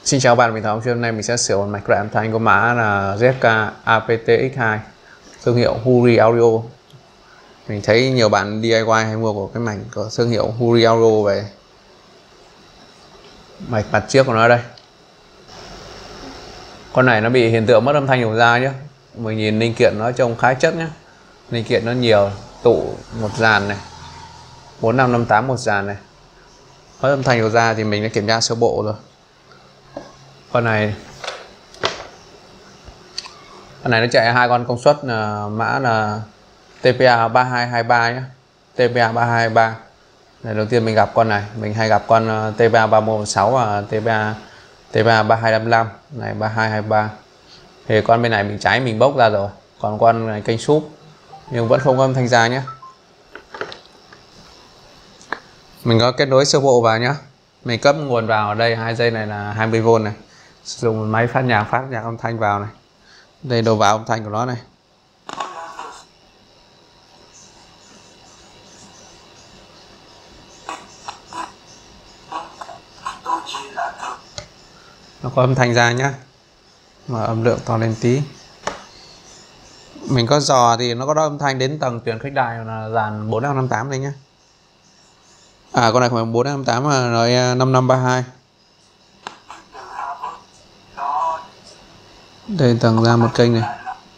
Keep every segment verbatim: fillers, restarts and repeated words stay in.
Xin chào bạn, mình Thảo. Hôm nay mình sẽ sửa một mạch loại âm thanh có mã là Z K A P T X hai, thương hiệu Huri Audio. Mình thấy nhiều bạn D I Y hay mua của cái mạch của thương hiệu Huri Audio về. Mạch mặt trước của nó đây, con này nó bị hiện tượng mất âm thanh đầu ra nhé. Mình nhìn linh kiện nó trông khá chất nhé, linh kiện nó nhiều, tụ một dàn này, bốn năm năm tám một dàn này, mất âm thanh đầu ra thì mình đã kiểm tra sơ bộ rồi. Con này con này nó chạy hai con công suất là mã là T P A ba hai hai ba nhé, T P A ba hai hai ba. Này, đầu tiên mình gặp con này, mình hay gặp con T P A ba một một sáu và T P A T P A ba hai năm năm này, ba hai hai ba. Thì con bên này mình cháy mình bốc ra rồi, còn con này kênh súp nhưng vẫn không có âm thanh ra nhé. Mình có kết nối sơ bộ vào nhé, mình cấp nguồn vào ở đây, hai dây này là hai mươi vôn này, sử dụng một máy phát nhạc phát nhạc âm thanh vào này, đây đầu vào âm thanh của nó này. Nó có âm thanh ra nhá, mà âm lượng to lên tí. Mình có dò thì nó có đo âm thanh đến tầng truyền khuếch đại là dàn bốn năm năm tám đây nhá. À, con này không phải bốn năm tám mà nói năm năm ba hai. Đây tầng ra một kênh này.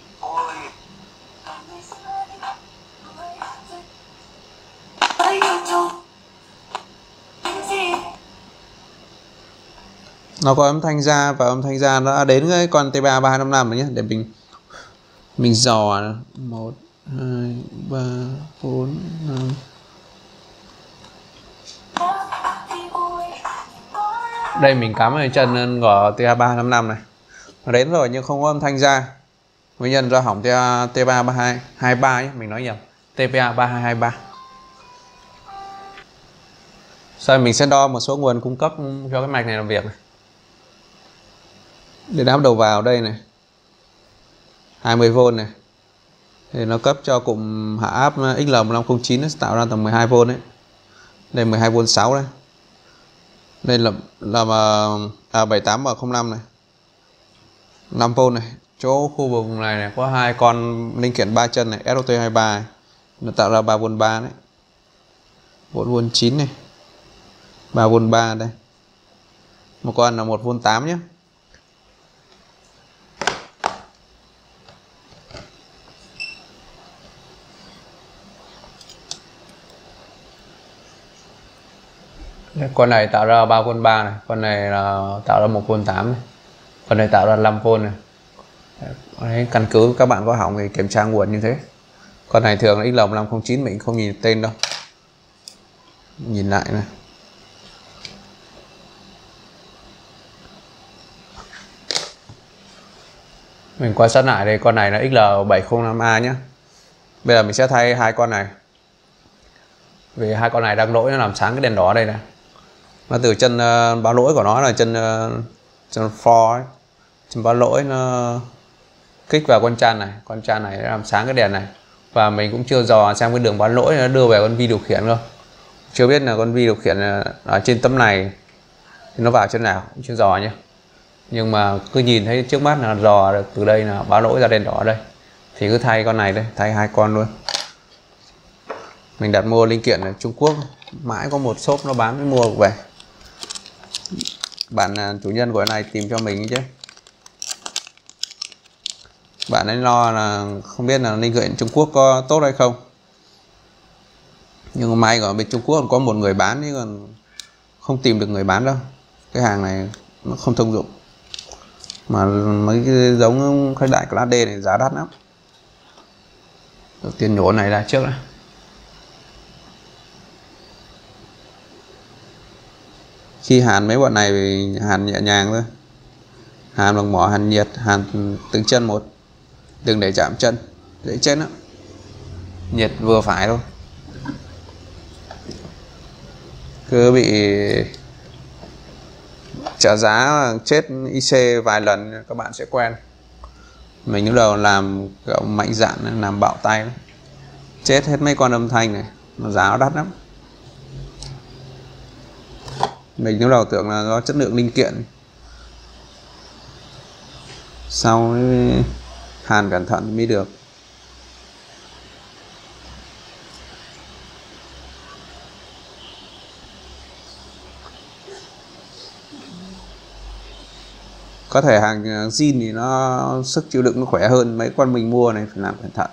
Nó có âm thanh ra và âm thanh ra nó đến cái con T P A ba hai năm năm rồi nhé, để mình mình dò một hai ba bốn năm. Đây mình cắm ở chân của T P A ba hai năm năm này, nó đến rồi nhưng không có âm thanh ra, nguyên nhân do hỏng T P A ba hai hai ba nhé, mình nói nhầm, T P A ba hai hai ba. Sau mình sẽ đo một số nguồn cung cấp cho cái mạch này làm việc này. Để áp đầu vào đây này, hai mươi vôn này, thì nó cấp cho cụm hạ áp X L một năm không chín, nó sẽ tạo ra tầm mười hai vôn đấy. Đây mười hai vôn sáu đây. Đây là là à, bảy tám và không năm này, năm vôn này. Chỗ khu vực này, này có hai con linh kiện ba chân này, S O T hai ba này, nó tạo ra ba vôn ba đấy, bốn vôn chín này, ba vôn ba đây, một con là một vôn tám nhé. Con này tạo ra ba vôn ba này, con này là tạo ra một vôn tám này, con này tạo ra năm vôn này. Đấy, căn cứ các bạn có hỏng thì kiểm tra nguồn như thế. Con này thường là X L một năm không chín, mình không nhìn tên đâu, nhìn lại này. Mình quan sát lại đây, con này là X L bảy không năm A nhé. Bây giờ mình sẽ thay hai con này, vì hai con này đang lỗi, nó làm sáng cái đèn đỏ đây này. Nó từ chân uh, báo lỗi của nó là chân uh, chân for ấy. Chân báo lỗi nó kích vào con chan này, con chan này làm sáng cái đèn này. Và mình cũng chưa dò xem cái đường báo lỗi nó đưa về con vi điều khiển không, chưa biết là con vi điều khiển ở trên tấm này thì nó vào chân nào, cũng chưa dò nhé. Nhưng mà cứ nhìn thấy trước mắt là dò được từ đây là báo lỗi ra đèn đỏ ở đây, thì cứ thay con này đây, thay hai con luôn. Mình đặt mua linh kiện ở Trung Quốc, mãi có một shop nó bán mới mua được về. Bạn chủ nhân của cái này tìm cho mình chứ, bạn ấy lo là không biết là linh kiện Trung Quốc có tốt hay không. Nhưng mà may ở bên Trung Quốc còn có một người bán, chứ còn không tìm được người bán đâu. Cái hàng này nó không thông dụng, mà mấy cái giống khuếch đại class D này giá đắt lắm. Đầu tiên nhổ này ra trước đã. Khi hàn mấy bọn này thì hàn nhẹ nhàng thôi, hàn bằng mỏ hàn nhiệt, hàn từng chân một, đừng để chạm chân, dễ chết lắm. Nhiệt vừa phải thôi, cứ bị trả giá chết i xê vài lần các bạn sẽ quen. Mình lúc đầu làm kiểu mạnh dạn, làm bạo tay, chết hết mấy con âm thanh này, nó giá nó đắt lắm. Mình lúc đầu tưởng là do chất lượng linh kiện, sau mới hàn cẩn thận mới được. Có thể hàng zin thì nó sức chịu đựng nó khỏe hơn, mấy con mình mua này phải làm cẩn thận.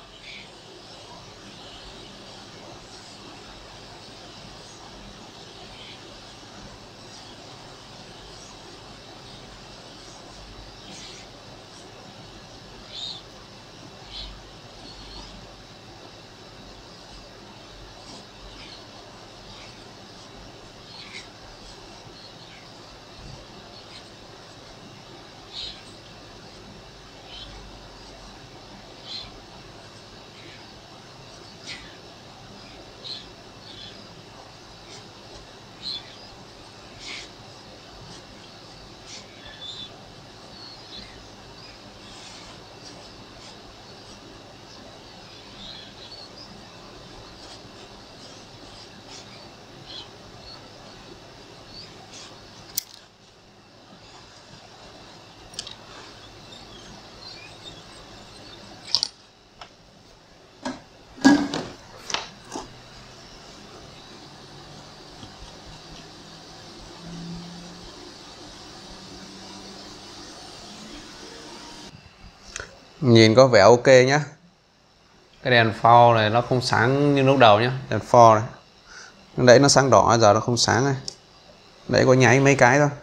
Nhìn có vẻ ok nhá. Cái đèn pha này nó không sáng như lúc đầu nhá. Đèn pha này đấy nó sáng đỏ, giờ nó không sáng này. Đấy có nháy mấy cái thôi.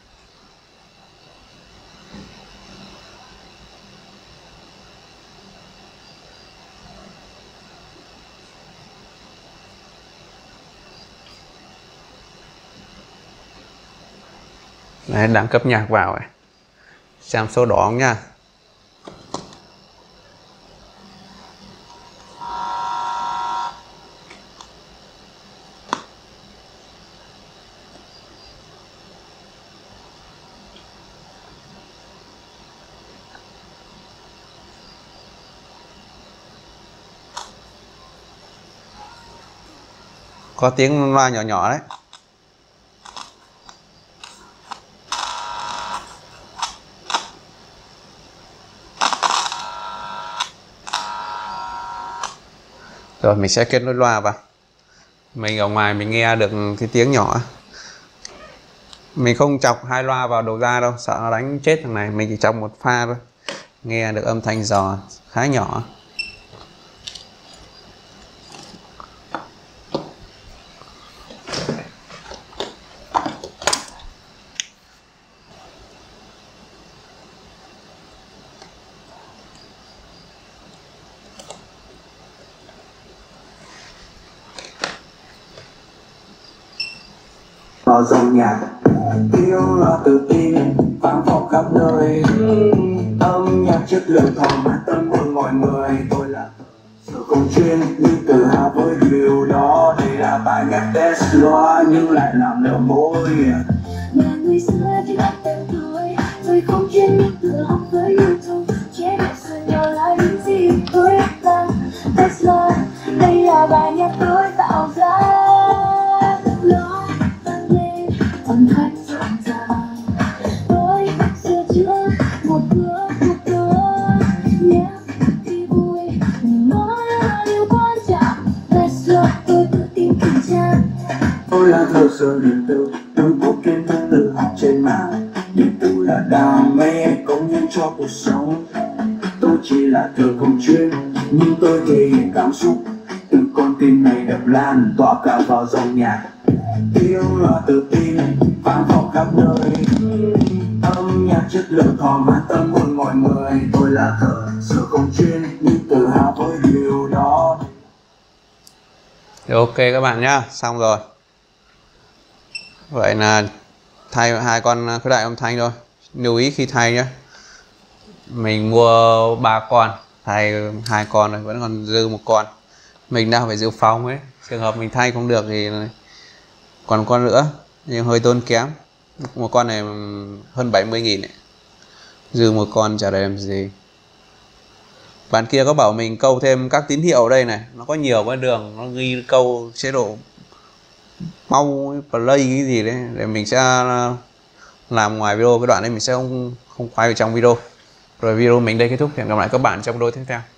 Đấy, đẳng cấp nhạc vào này. Xem số đỏ không nha. Có tiếng loa nhỏ nhỏ đấy. Rồi mình sẽ kết nối loa vào. Mình ở ngoài mình nghe được cái tiếng nhỏ. Mình không chọc hai loa vào đầu ra đâu, sợ nó đánh chết thằng này. Mình chỉ chọc một pha thôi. Nghe được âm thanh giò khá nhỏ. Vào dòng nhạc yêu là tự tin vang vọng khắp nơi, âm nhạc chất lượng thỏa mãn tâm hồn mọi người. Tôi là sự không chuyên nhưng tự hào với điều đó. Đây là bài nhạc test loa nhưng lại làm nở môi. Nhà người xưa thì bắt tên tuổi, tôi không chuyên nhưng tự học với YouTube. Chế độ sự nhỏ là những gì tôi đang test loa. Đây là bài nhạc tôi tạo ra. Âm thanh rộn ràng với sửa chữa một bữa một bữa nhé khi vui nó là điều quan trọng. Let's go, tôi tự tin kiểm tra. Tôi là thợ sửa điện tử, tôi có kiến thức tự học trên mạng. Điện tử là đam mê, công nhân cho cuộc sống. Tôi chỉ là thợ không chuyên nhưng tôi thể hiện cảm xúc. Từ con tim này đập lan tỏa cả vào dòng nhạc. Yêu là tự tin vang vọng khắp nơi, âm nhạc chất lượng thỏa mãn tâm hồn mọi người. Tôi là thợ sửa không chuyên nhưng tự hào với điều đó. Thì ok các bạn nhá, xong rồi. Vậy là thay hai con khuếch đại âm thanh thôi. Lưu ý khi thay nhé, mình mua ba con, thay hai con rồi vẫn còn dư một con. Mình đang phải dự phòng ấy, trường hợp mình thay không được thì còn con nữa nhưng hơi tốn kém. Một con này hơn bảy mươi nghìn ấy. Dư một con chả để làm gì. Bạn kia có bảo mình câu thêm các tín hiệu ở đây này, nó có nhiều cái đường nó ghi câu chế độ mau play cái gì đấy, để mình sẽ làm ngoài video. Cái đoạn này mình sẽ không không quay ở trong video. Rồi video mình đây kết thúc, hẹn gặp lại các bạn trong video tiếp theo.